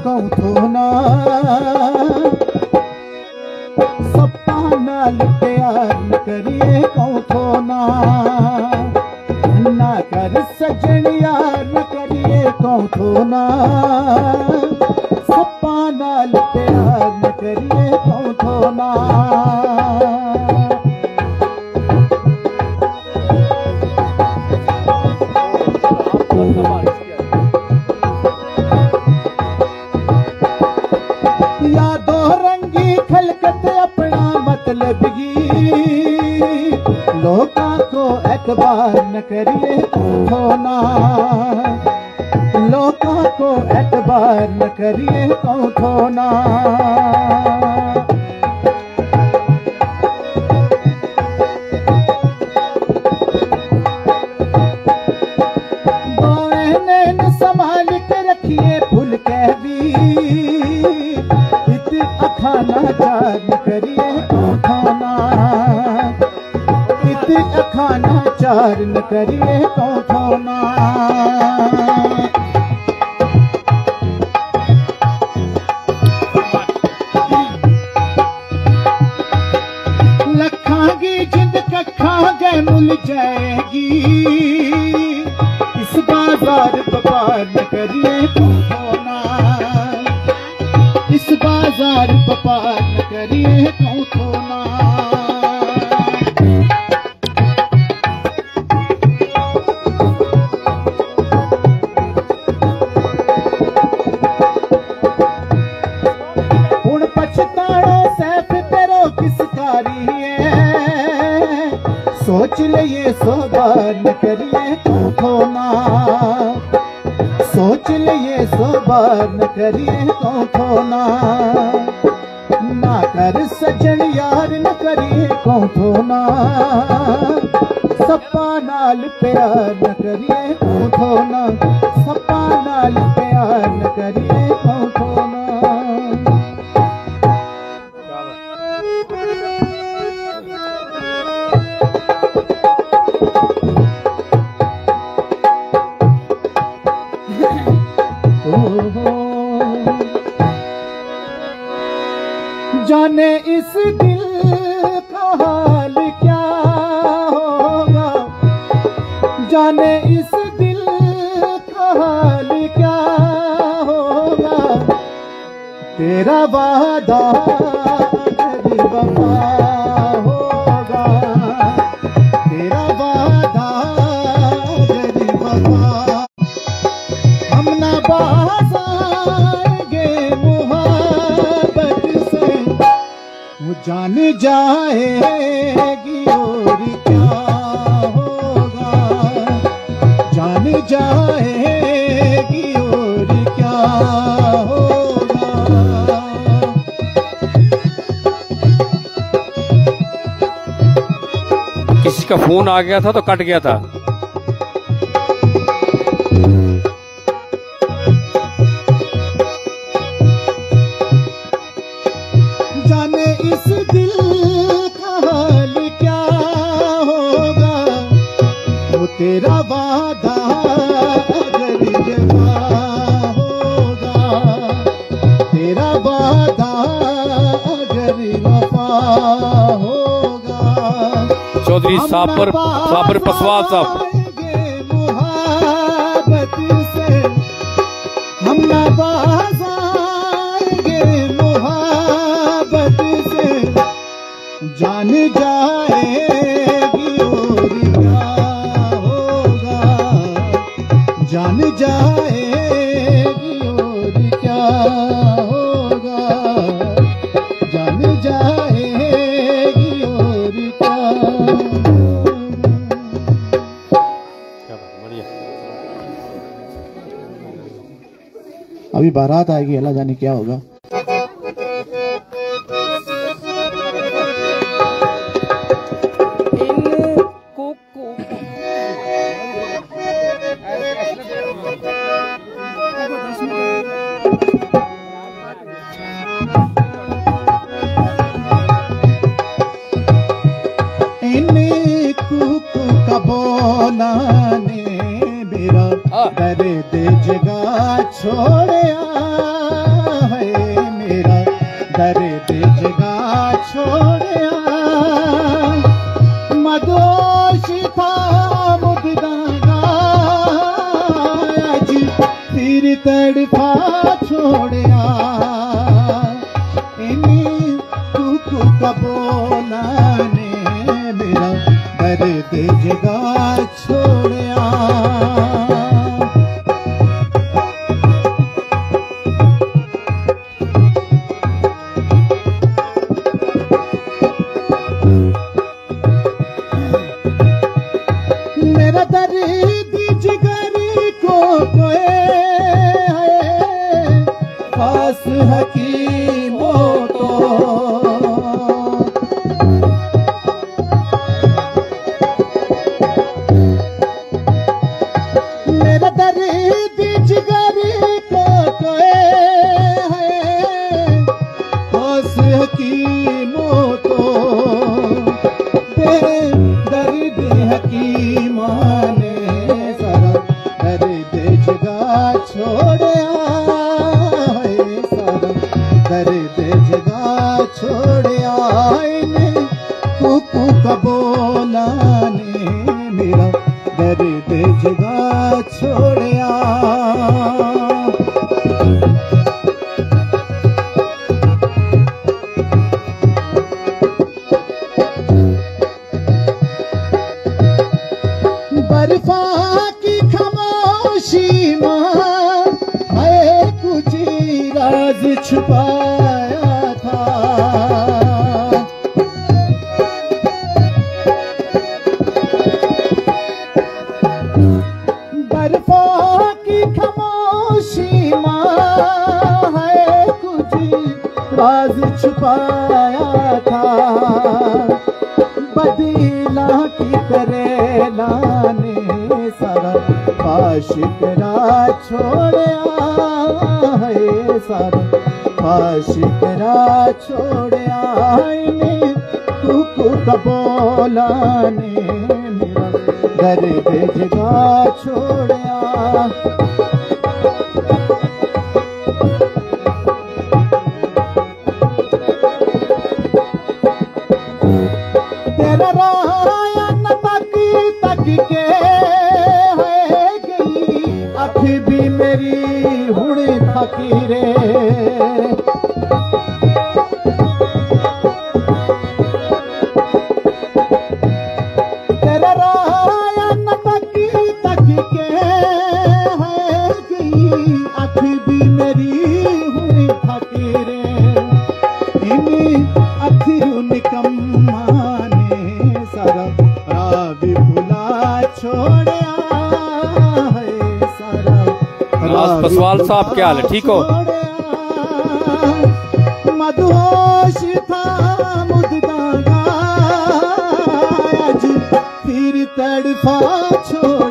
कहूं थो ना सपा नाल प्यार न करिए कहूं थो ना कर सजन यार न करिए कहूं थो ना सपा नाल प्यार न करिए कहूं थो ना लोका को एतबार न करिए कहूं ना लोका को एतबार न करिए कहूं ना नैन संभाल के रखिए फुल कह भी इत अखाना चार न करिए कहूं ना खाना चार न करिए कहूं ना लखांगी जिंद कखा गए मुल जाएगी इस बाजार व्यापार न करिए कहूं ना इस बाजार व्यापार न करिए कहूं ना सोच लिए सो बार न करिए कहूं ना सोच लिए सो बार न करिए कहूं ना कर सजन यार न करिए कहूं ना सपा नाल प्यार न करिए कहूं ना सपा नाल प्यार न करिए कहूं ना जाने इस दिल का हाल क्या होगा जाने इस दिल का हाल क्या होगा तेरा वादा अगर वफा होगा तेरा वादा अगर वफा हम ना बाज आएंगे मुहब्बत से वो जान जाएगी और क्या होगा जान जाएगी और क्या होगा किसी का फोन आ गया था तो कट गया था। जाने इस दिल का हाल क्या होगा वो तेरा वादा अगर वफा होगा तेरा वादा अगर वफा होगा चौधरी साबर पसवाल साहब मुहब्बत से हम ना बाज आएंगे मुहब्बत से जान जाएगी और क्या होगा जान जाएगी और क्या होगा जान जाएगी और क्या अभी बारात आएगी अल्लाह जाने क्या होगा। का बोला ने मेरा दर्द जगह छोड़या छोड़िया इन्हीं कुकू का बोला ने मेरा दर्द जगा छोड़िया। मेरा दर्द जिगर को कोई है खास हकीमों तो मेरा दर्द जिगर को कोई है खास हकीमों तो दर्द हकीमा ने सारा दर्द जगा छोड़िया सारा दर्द जगा छोड़िया कुकू का बोला ने मेरा दर्द जगा छोड़िया। बर्फा की खामोशी मां है कुछ राज छुपाया था। बर्फा की खामोशी मां है कुछ राज छुपाया था। बदला की करेला ने सारा आशिकरा छोड़िया है सारा आशिकरा छोड़िया कुकू का बोला ने मेरा दर्द जगा छोड़िया। तेरा राया न तक के है गई अख भी मेरी हुड़ फकीरे। तेरा राया न तक के है गई अख भी मेरी हुड़ फकीरे। इन्हीं अखियों निकम्मा सारा रावी भुला छोड़िया है सारा पसवाल साहब क्या हाल है, ठीक हो? मदहोश था मुद्दा आज फिर तड़फा छोड़